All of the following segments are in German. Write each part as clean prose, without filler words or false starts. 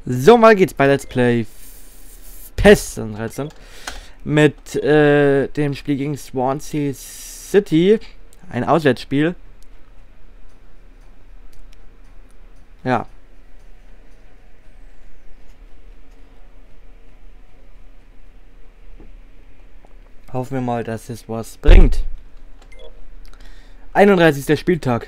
So, mal geht's bei Let's Play PES 13 mit dem Spiel gegen Swansea City, ein Auswärtsspiel. Ja. Hoffen wir mal, dass es was bringt. 31. Spieltag.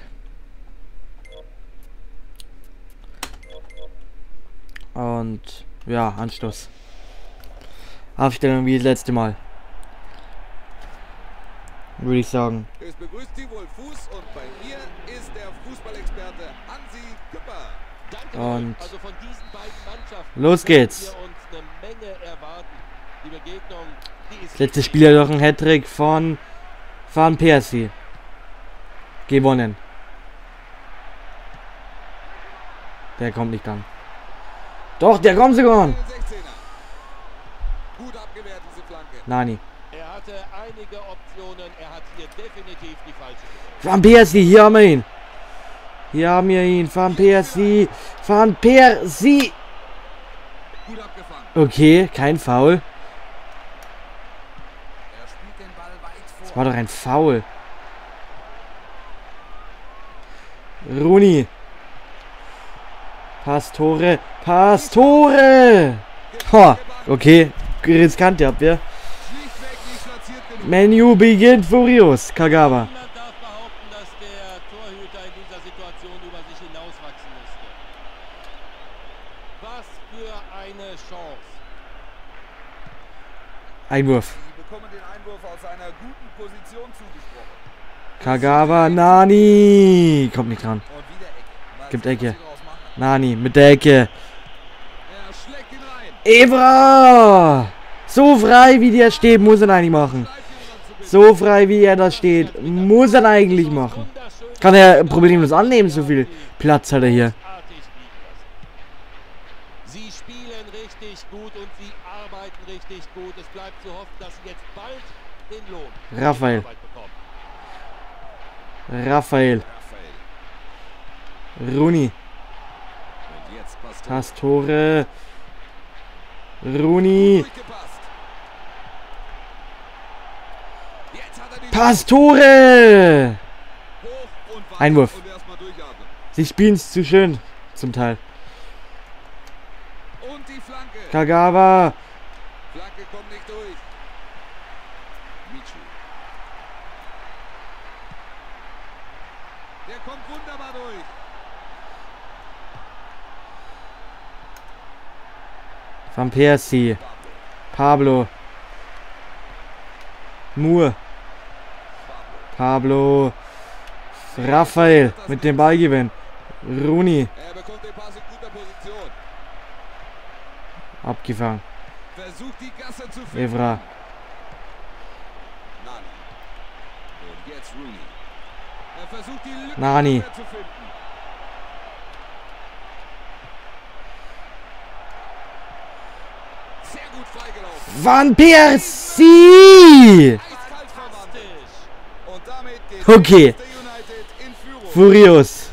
Und ja, Anstoß. Aufstellung wie das letzte Mal. Würde ich sagen. Es begrüßt Sie wohl Fuß und bei mir ist der Fußballexperte Hansi Küpper. Danke. Und also von diesen beiden Mannschaften los geht's. wir uns eine Menge erwarten. Die Begegnung, die ist Das letzte Spiel hat doch ein Hattrick von Van Persie gewonnen. Der kommt nicht an. Doch, der kommt sogar. 16er. Gut abgewehrt, diese Flanke. Nani. Er hatte einige Optionen, er hat hier definitiv die falsche gewählt. Van Persie, hier haben wir ihn. Hier haben wir ihn. Van Persie. Van Persie. Gut abgefangen. Okay, kein Foul. Er spielt den Ball weit vor. Das war doch ein Foul. Rooney. Pastore. Pastore. Ha, okay. Riskante Abwehr. Schlichtweg nicht platziert genug. Menu beginnt furios. Kagawa. Niemand darf behaupten, dass der Torhüter in dieser Situation über sich hinauswachsen musste. Was für eine Chance. Einwurf. Sie bekommen den Einwurf aus einer guten Position zugesprochen. Kagawa. Nani. Kommt nicht dran. Und wieder Ecke. Mal Gibt sehen, Ecke. was sie draus machen. Nani mit der Ecke. Er schlägt ihn rein. Evra. So frei wie der steht, muss er eigentlich machen. So frei wie er da steht, muss er eigentlich machen. Wunderschön. Kann er problemlos annehmen, so viel Platz hat er hier. Artig liegen lassen. Sie spielen richtig gut und sie arbeiten richtig gut. Es bleibt zu hoffen, dass sie jetzt bald den Lohn für ihre Raphael. Arbeit bekommen. Raphael. Rooney. Und jetzt passt er. Pastore. Rooney. Durchgepasst. Jetzt hat er die Pastore. hoch und weit. Einwurf. Und erstmal durchatmen. Sie spielen es zu schön, zum Teil. Und die Flanke. Kagawa. Flanke kommt nicht durch. Michu. Der kommt wunderbar durch. Van Persie. Pablo. Moore. Pablo. Raphael mit dem Ballgewinn. Rooney. Er bekommt den Pass in guter Position. Abgefangen. Versucht die Gasse zu finden. Evra. Nani. Und jetzt Rooney. Er versucht die Lücke Nani. zu finden. Sehr gut freigelaufen. Van Persie. Eiskalt verwandelt. Und damit geht Okay. Manchester United in Führung. Furios.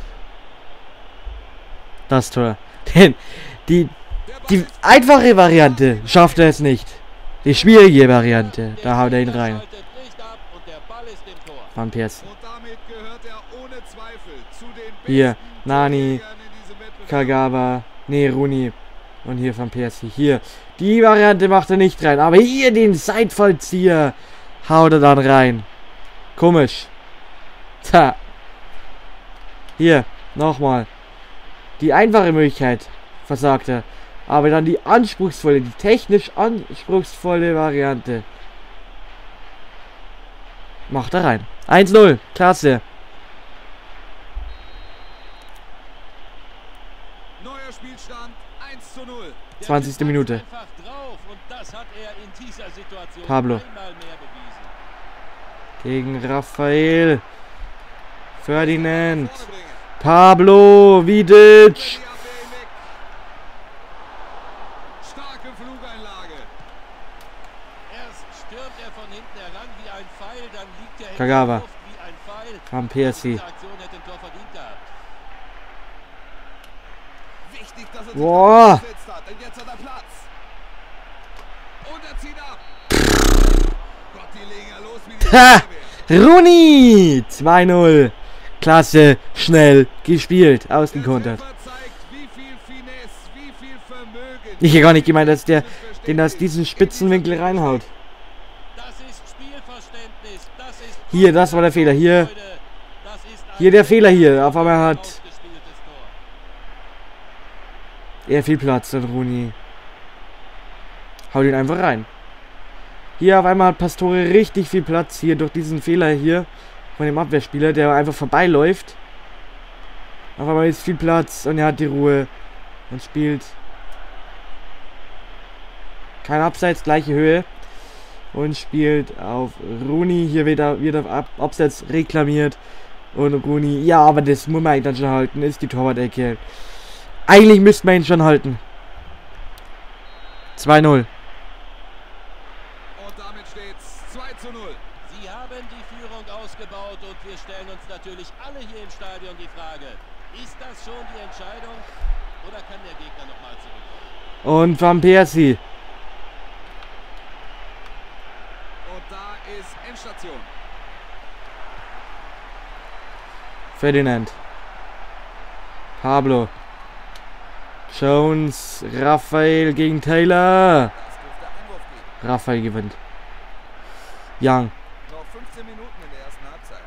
Das Tor. Denn die einfache Variante schafft er es nicht. Die schwierige Variante, da haut er ihn rein. Schaltet nicht ab und der Ball ist im Tor. Van Persie. Und damit gehört er ohne Zweifel zu den Hier, besten Nani, Torjägern in diesem Wettbewerb. Kagawa, nee, Rooney. Und hier Van Persie. Hier. Die Variante macht er nicht rein. Aber hier den Seitfallzieher haut er dann rein. Komisch. Tja. Hier, nochmal. Die einfache Möglichkeit versagt er. Aber dann die anspruchsvolle, die technisch anspruchsvolle Variante macht er rein. 1-0. Klasse. Neuer Spielstand 1:0. Der 20. Typ Minute. hat's einfach drauf und das hat er in dieser Situation Pablo. einmal mehr bewiesen. Gegen Raphael. Ferdinand. Vorne bringen. Pablo. Vidic. Die Abwehr hinweg. Starke Flugeinlage. Erst stürmt er von hinten heran wie ein Pfeil, dann liegt er in Kagawa. der Luft wie ein Pfeil. Van Persie. Diese Aktion hätte ein Tor verdient gehabt. Wichtig, dass er sich Boah. durchgesetzt hat. Jetzt hat er Platz. Und er zieht ab. Gott, die legen ja los wie die Ha! Feuerwehr. Rooney! 2-0. Klasse, schnell gespielt, ausgekontert. Der Treffer zeigt, wie viel Finesse, wie viel Vermögen. Ich hätte gar nicht gemeint, dass der den aus diesen Spitzenwinkel reinhaut. Das ist Spielverständnis. Das ist Hier, das war der Fehler. Hier, Das ist ein hier der Fehler hier. Auf einmal hat ausgespieltes Tor. er viel Platz und Rooney haut ihn einfach rein. Hier auf einmal hat Pastore richtig viel Platz. Hier durch diesen Fehler hier von dem Abwehrspieler, der einfach vorbeiläuft. Auf einmal ist viel Platz und er hat die Ruhe und spielt. Kein Abseits, gleiche Höhe. Und spielt auf Rooney. Hier wird auf Abseits reklamiert. Und Rooney, ja, aber das muss man eigentlich dann schon halten. Ist die Torwart-Ecke. Eigentlich müsste man ihn schon halten. 2-0. Und damit steht's 2:0. Sie haben die Führung ausgebaut und wir stellen uns natürlich alle hier im Stadion die Frage, ist das schon die Entscheidung oder kann der Gegner nochmal zurückkommen? Und Van Persie. Und da ist Endstation. Ferdinand. Pablo. Jones. Raphael gegen Taylor. Das dürfte Einwurf geben. Raphael gewinnt. Young. Noch 15 Minuten in der ersten Halbzeit.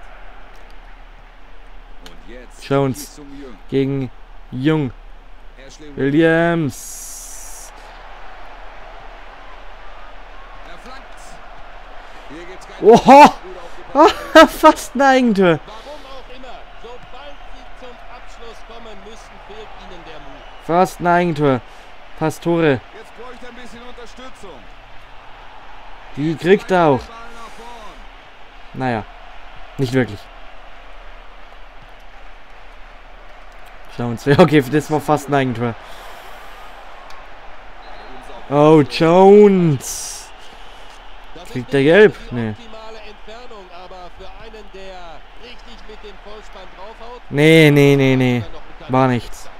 Und jetzt Jones. Ki-Sung-Jung. Gegen Jung. Ashley Williams. Er flankt. Hier gibt's keinen Oha! Gut aufgepasst. Fast ein Eigentor. Warum auch immer, sobald sie zum Abschluss kommen müssen, fehlt ihnen der Mut. Fast ein Eigentor. Pastore. Jetzt bräuchte er ein bisschen Unterstützung. Die kriegt er auch. Den Ball nach vorn. Naja. Nicht wirklich. Jones. Okay, das war fast ein Eigentor. Oh, Jones. Das Kriegt ist der nicht gelb? die Nee. optimale Entfernung, aber für einen, der richtig mit dem Vollspann draufhaut, Nee. kann er noch ein War kleines nichts. Stück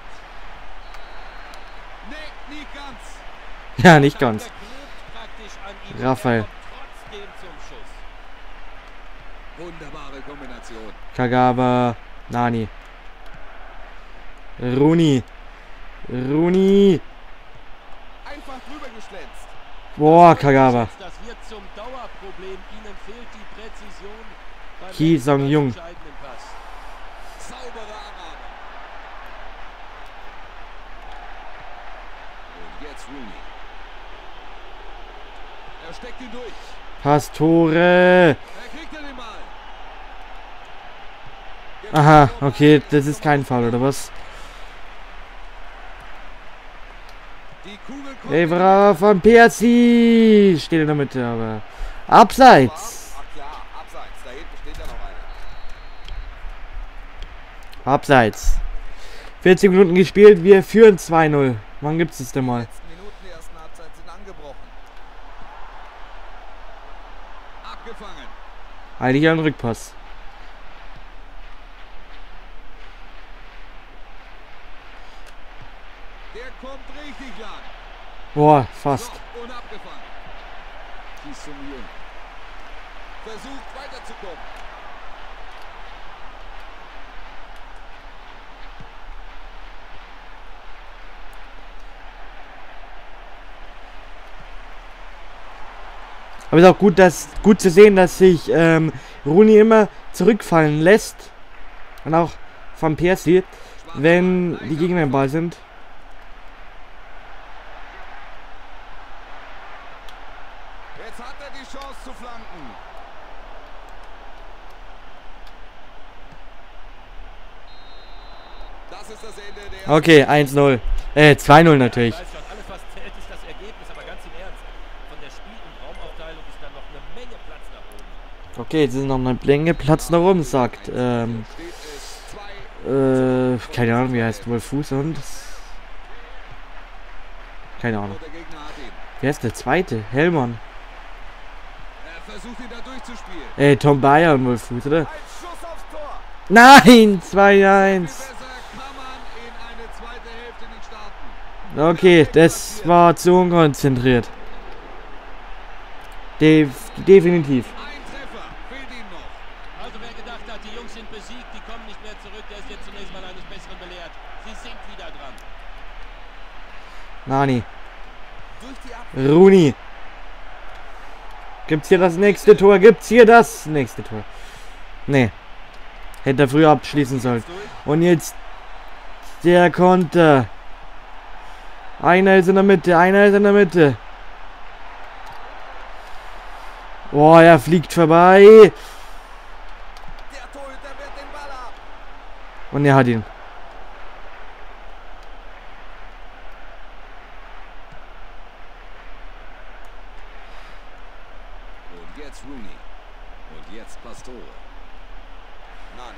Nee, nicht ganz. Ja, nicht sein. ganz. Der klebt praktisch an ihm, Raphael. er kommt trotzdem zum Schuss. Wunderbare Kombination. Kagawa. Nani. Rooney. Rooney. Einfach drüber geschlänzt. Boah, Kagawa. Das wird zum Dauerproblem. Ihnen fehlt die Präzision beim Ki-Sung-Jung. entscheidenden Pass. Saubere Annahme. Und jetzt Rooney. Er steckt ihn durch. Pastore. Er kriegt den Ball. Aha, okay, das ist kein Foul, oder was? Die Kugel kommt Evra von Persie steht in der Mitte, aber abseits. Ach klar, abseits. Da hinten steht ja noch einer. Abseits. 40 Minuten gespielt, wir führen 2-0. Wann gibt's es denn Die mal? letzten Minuten der ersten Halbzeit sind angebrochen. Abgefangen. Eigentlich ein Rückpass. Der kommt richtig lang. Boah, fast. So, und abgefangen. Ki-Sung-Jung. Versucht weiterzukommen. Aber es ist auch gut zu sehen, dass sich Rooney immer zurückfallen lässt. Und auch von Persie, wenn die Gegner im Ball sind. Jetzt hat er die Chance zu flanken. Das ist das Ende der Okay, 1-0. 2-0 natürlich. Ich weiß schon, alles was zählt ist das Ergebnis, aber ganz im Ernst, von der Spiel- und Raumaufteilung ist da noch eine Menge Platz nach oben. Okay, jetzt ist noch eine Menge Platz nach oben, sagt. steht es 2. Keine Ahnung, wie heißt wohl Fuß und. Keine Ahnung. Der Gegner hat ihn. Wer ist der zweite? Hellmann. Er versucht ihn da durchzuspielen. Tom Bayer und wohl Fuß, oder? Ein Schuss aufs Tor. Nein! 2-1. Besser kann man in eine zweite Hälfte nicht starten. Okay, das war zu unkonzentriert. Definitiv. Ein Treffer, fehlt ihm noch. Also wer gedacht hat, die Jungs sind besiegt, die kommen nicht mehr zurück, der ist jetzt zunächst mal eines Besseren belehrt. Sie sind wieder dran. Nani. Durch die Abwehr. Rooney. Gibt's hier das nächste Tor? Gibt's hier das nächste Tor? Nee. Hätte er früher abschließen sollen. Und jetzt der Konter. Einer ist in der Mitte, einer ist in der Mitte. Boah, er fliegt vorbei. Der Torhüter wehrt den Ball ab. Und er hat ihn. Und jetzt Rooney. Und jetzt Pastore. Nani.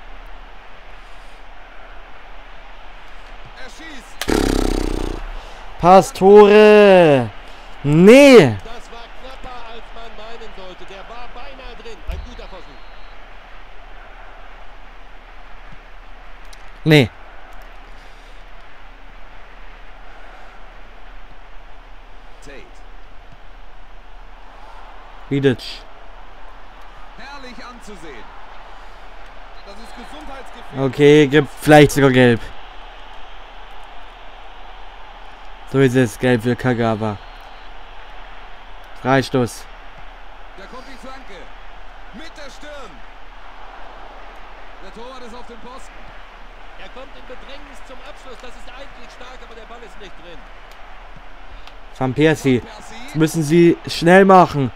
Er schießt. Pastore. Nee. Das war knapper, als man meinen sollte. Der war beinahe drin. Ein guter Versuch. Nee. Tate. Vidic. Herrlich anzusehen. Das ist Gesundheitsgefühl. Okay, gibt vielleicht sogar gelb. So ist es, gelb für Kagawa. Freistoß. Da kommt die Flanke. Mit der Stirn. Der Torwart ist auf dem Posten. Er kommt in Bedrängnis zum Abschluss. Das ist eigentlich stark, aber der Ball ist nicht drin. Van Persie. Persie. Das müssen sie schnell machen.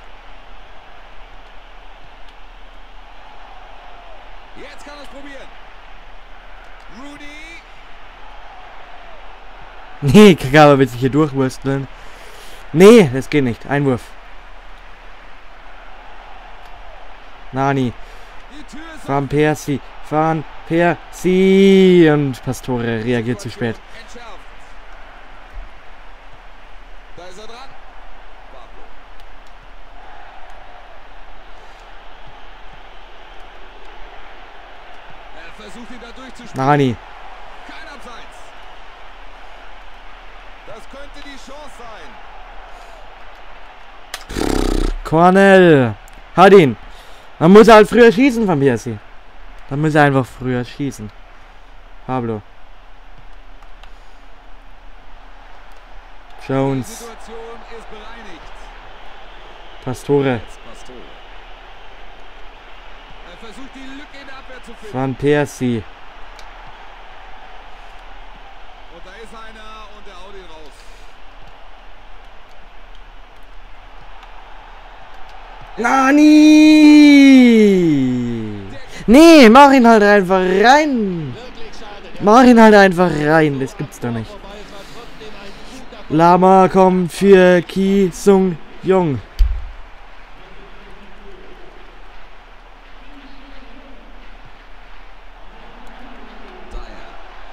Jetzt kann er es probieren. Rooney. Nee, Kagawa will sich hier durchwursteln. Nee, das geht nicht. Einwurf. Nani. Die Tür ist Van Persie. Van Persie. Und Pastore reagiert zu spät. entschärft. Da ist er dran. Pablo. Er versucht ihn da durchzuspielen. Nani. Kein Abseits. Das könnte die Chance sein. Cornell. Hat ihn. Man muss halt früher schießen, Van Persie. Dann muss er einfach früher schießen. Pablo. Die Jones. Situation ist bereinigt. Pastore. Jetzt Pastore. Er versucht die Lücke in der Abwehr zu finden. Van Persie. Und da ist einer und der haut ihn raus. Nani! Nee, mach ihn halt einfach rein! Wirklich schade. Der Mach ihn halt einfach rein, das gibt's doch nicht. vorbei, es war trotzdem ein guter Versuch. Lama kommt für Ki Sung Jung. Dyer.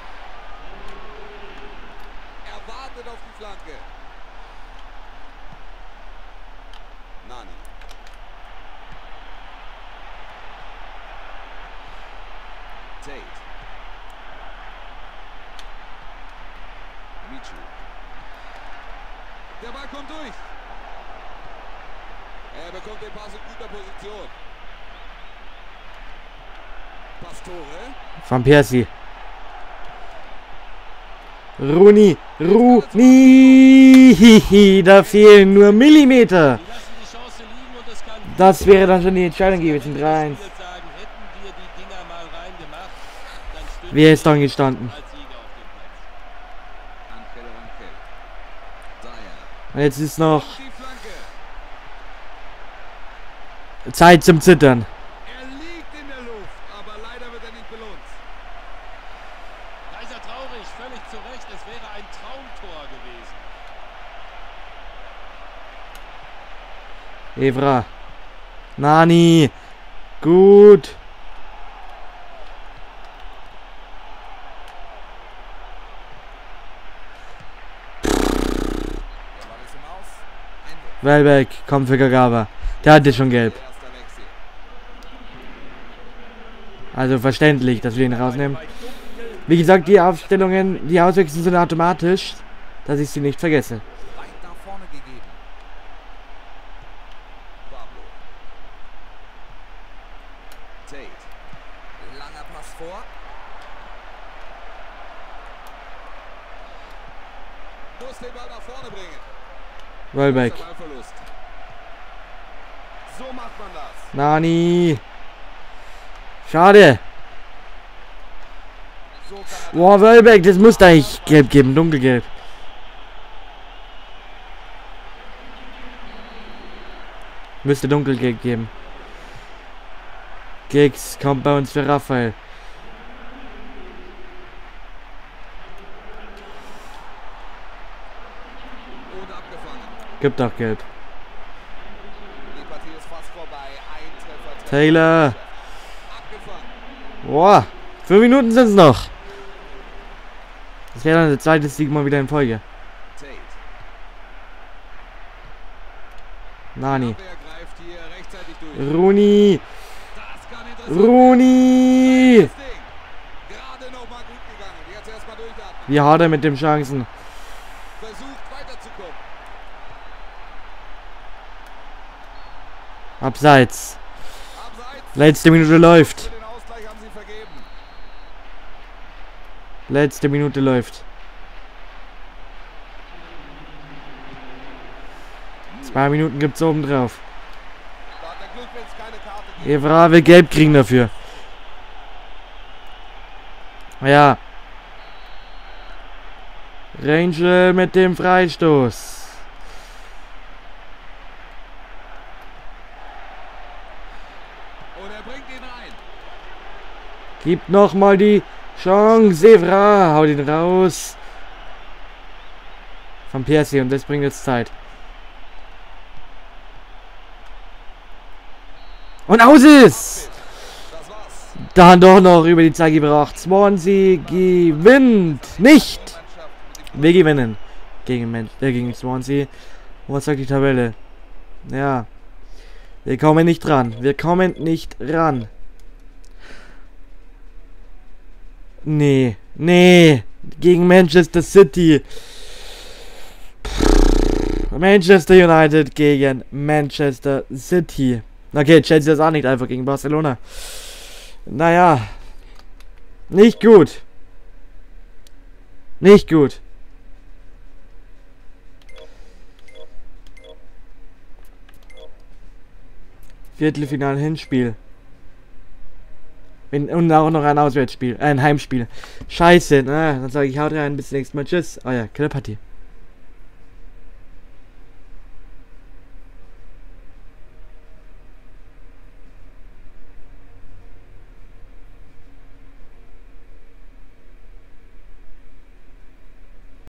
Er wartet auf die Flanke. Nani. Tate. Michu. Der Ball kommt durch. Er bekommt den Pass in guter Position. Pastore. Van Persie. Rooney. Rooney. Da fehlen nur Millimeter. Die lassen die Chance liegen und es kann Das wäre dann schon die Entscheidung gewesen. 3-1. sagen, hätten wir die Dinger mal reingemacht, dann stünden Wer ist dann gestanden? als Sieger auf dem Platz. Angel Rangel. Dyer. Und jetzt ist noch Die Flanke. Zeit zum Zittern. Er liegt in der Luft, aber leider wird er nicht belohnt. Da ist er traurig, völlig zu Recht. Es wäre ein Traumtor gewesen. Evra. Nani. Gut. Der Ball ist im Aus. Einwurf. Welbeck kommt für Kagawa. Der hatte schon gelb. Erster Wechsel. Also verständlich, dass wir ihn rausnehmen. Bei Dunkel Wie gesagt, die Aufstellungen, die Auswechslungen sind automatisch, dass ich sie nicht vergesse. Weit nach vorne gegeben. Pablo. Tate. Langer Pass vor. Muss den Ball nach vorne bringen. Welbeck. Großer Ballverlust. So macht man das. Nani. Schade. So kann er Boah, Welbeck, das muss da eigentlich gelb geben, dunkelgelb. Müsste dunkelgelb geben. Giggs kommt bei uns für Raphael. und abgefangen. Gibt auch gelb. Die Partie ist fast vorbei. Ein Treffer. Taylor. Abgefangen. Boah, 5 Minuten sind es noch. Das wäre dann der zweite Sieg mal wieder in Folge. Tate. Nani. Wer greift hier rechtzeitig durch? Rooney. Das kann interessant Rooney. Das Ding. Gerade noch mal gut gegangen. Jetzt erstmal durchatmen. Wie hat er mit den Chancen? Versucht weiterzukommen. Abseits. Abseits. Letzte Minute läuft. Für den Ausgleich haben sie vergeben. Letzte Minute läuft. 2 Minuten gibt's oben drauf. Da hat er Glück, wenn es keine Karte gibt. Evra will gelb kriegen dafür. Ja. Rangel mit dem Freistoß. Und er bringt ihn rein. Gibt nochmal die Chance. Evra haut ihn raus. Von Percy und das bringt jetzt Zeit. Und aus ist! Das war's. Dann doch noch über die Zeit gebracht. Swansea gewinnt nicht. Mannschaft mit dem Wir gewinnen gegen Swansea. Was sagt die Tabelle? Ja. Wir kommen nicht ran. Wir kommen nicht ran. Nee. Nee. Gegen Manchester City. Manchester United gegen Manchester City. Okay, Chelsea ist auch nicht einfach gegen Barcelona. Naja. Nicht gut. Nicht gut. Viertelfinale Hinspiel. Und auch noch ein Auswärtsspiel. Ein Heimspiel. Scheiße. Na, dann sage ich haut rein. Bis zum nächsten Mal. Tschüss. Euer Killerpartie.